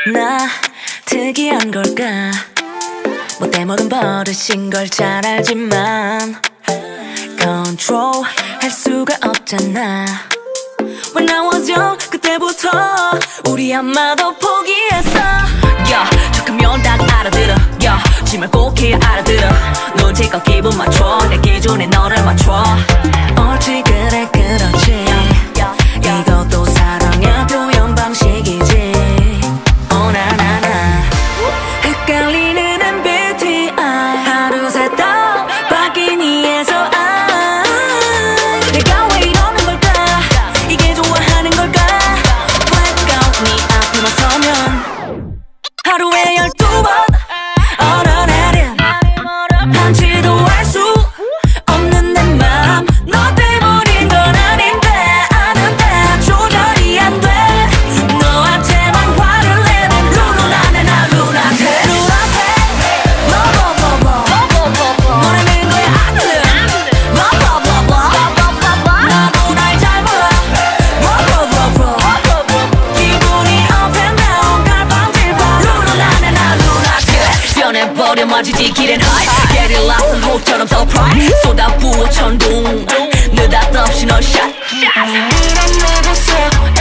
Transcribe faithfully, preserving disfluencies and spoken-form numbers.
나 특이한 걸까? 못돼 먹은 버릇인 걸 잘 알지만 컨트롤 할 수가 없잖아. When I was young 그때부터 우리 아마도 포기했어. yeah, 척하면 딱 알아들어. yeah, 짐을 꼭 해야 알아들어. 눈치껏 기분 맞춰 내 기준에 너를 맞춰. 옳지 그래 그렇지. 이것도 사랑의 표현 방식이지. Oh na na na. 헷갈리는 엠비티아이 하루 셋 다 바뀐 이에서 아 내가 왜 이러는 걸까? 이게 좋아하는 걸까? Blackout 네 앞에만 서면 하루에 열두 번 어느 날은 한치도 알 수 없는 내 맘 너 때문인 건 아닌데 아는데 조절이 안 돼. 너한테만 화를 내는 루루나네 나 루나틱. 뭐라는 거야 아들은 나도 날 잘 몰라. 기분이 up and down 갈팡질팡 루루나네 나 루나틱. 변해버려 마주지 길엔 high Get it lost 한 호처럼 surprise 쏟아부어 천둥 느닷없이 널 샷. 이런 내 곳에